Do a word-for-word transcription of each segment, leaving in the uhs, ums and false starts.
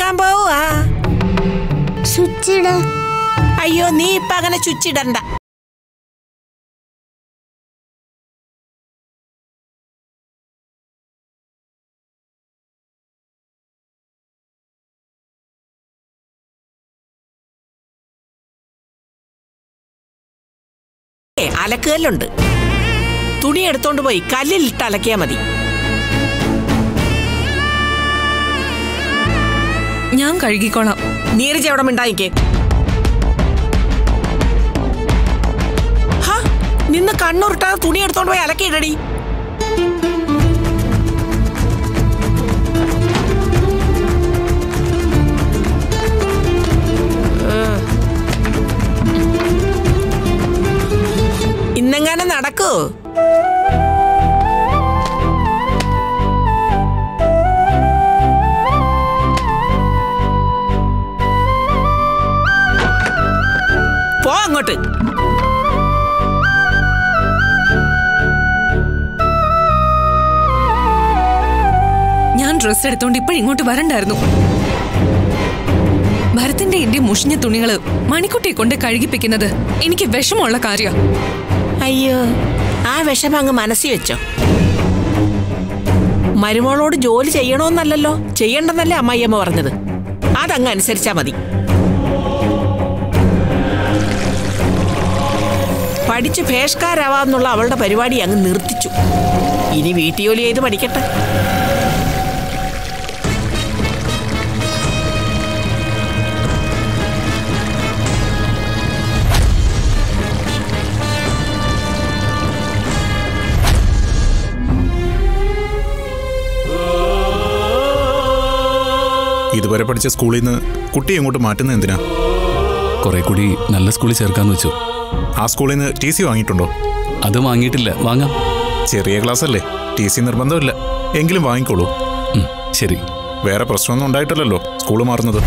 അലക്കാൻ പോവാ. സ്വിച്ചിട. അയ്യോ, നീ ഇപ്പൊ അങ്ങനെ ചുച്ചിടണ്ട. അലക്കുകല്ലുണ്ട്. തുണി എടുത്തോണ്ട് പോയി കല്ലിലിട്ട് അലക്കിയാ മതി. ഞാൻ കഴുകിക്കോളാം. നീരജ് എവിടെ മിണ്ടായിക്കേ. ഹാ, നിന്ന് കണ്ണുരുട്ടാതെ തുണി എടുത്തോണ്ട് പോയി അലക്കിയിടടി. ഇന്നെങ്ങനെ നടക്കൂ? പോ അങ്ങോട്ട്. ഞാൻ ഡ്രസ് എടുത്തോണ്ട് ഇപ്പൊ ഇങ്ങോട്ട് വരണ്ടായിരുന്നു. ഭരത്തിന്റെ എന്റെ മുഷിഞ്ഞ തുണികള് മണിക്കുട്ടിയെ കൊണ്ട് കഴുകിപ്പിക്കുന്നത് എനിക്ക് വിഷമമുള്ള കാര്യ. അയ്യോ, ആ വിഷമം അങ്ങ് മനസ്സിൽ വെച്ചോ. മരുമോളോട് ജോലി ചെയ്യണമെന്നല്ലോ, ചെയ്യണ്ടെന്നല്ലേ അമ്മായിയമ്മ പറഞ്ഞത്. അതങ്ങ് അനുസരിച്ചാ മതി. പഠിച്ച് ഭേഷ്കാരാവാന്നുള്ള അവളുടെ പരിപാടി അങ്ങ് നിർത്തിച്ചു. ഇനി വീട്ടുജോലി ചെയ്ത് പഠിക്കട്ടെ. ഇതുവരെ പഠിച്ച സ്കൂളിൽ നിന്ന് കുട്ടിയെ ഇങ്ങോട്ട് മാറ്റുന്നത് എന്തിനാ? കുറെ കൂടി നല്ല സ്കൂളിൽ ചേർക്കാന്ന് വെച്ചു. ആ സ്കൂളിൽ നിന്ന് ടി സി വാങ്ങിയിട്ടുണ്ടോ? അത് വാങ്ങിയിട്ടില്ല, വാങ്ങാം. ചെറിയ ക്ലാസ് അല്ലേ, ടി സി നിർബന്ധമില്ല. എങ്കിലും വാങ്ങിക്കോളൂ. ശരി. വേറെ പ്രശ്നമൊന്നും ഉണ്ടായിട്ടില്ലല്ലോ സ്കൂള് മാറുന്നത്?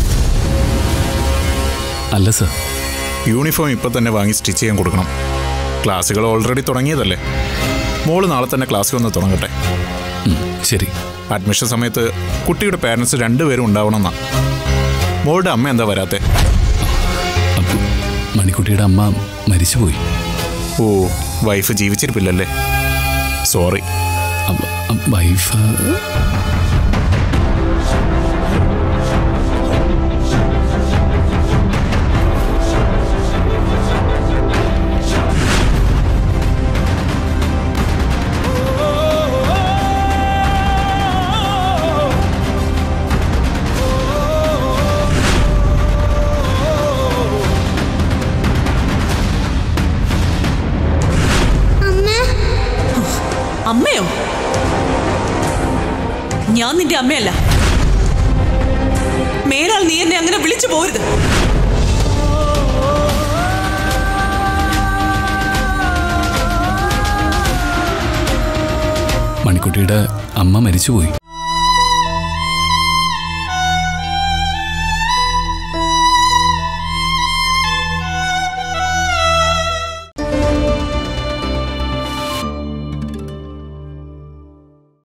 അല്ല സർ. യൂണിഫോം ഇപ്പം തന്നെ വാങ്ങി സ്റ്റിച്ച് ചെയ്യാൻ കൊടുക്കണം. ക്ലാസ്സുകൾ ഓൾറെഡി തുടങ്ങിയതല്ലേ. മോള് നാളെ തന്നെ ക്ലാസ്സിൽ വന്ന് തുടങ്ങട്ടെ. ശരി. അഡ്മിഷൻ സമയത്ത് കുട്ടിയുടെ പാരൻസ് രണ്ടുപേരും ഉണ്ടാവണമെന്നാ. മോളുടെ അമ്മ എന്താ വരാത്തെ? മണിക്കുട്ടിയുടെ അമ്മ മരിച്ചുപോയി. ഓ, വൈഫ് ജീവിച്ചിരിപ്പില്ലല്ലേ? സോറി. വൈഫ് അമ്മയോ? ഞാൻ നിന്റെ അമ്മയല്ല. മേലാൽ നീ എന്നെ അങ്ങനെ വിളിച്ചു പോരുത്. മണിക്കുട്ടിയുടെ അമ്മ മരിച്ചുപോയി.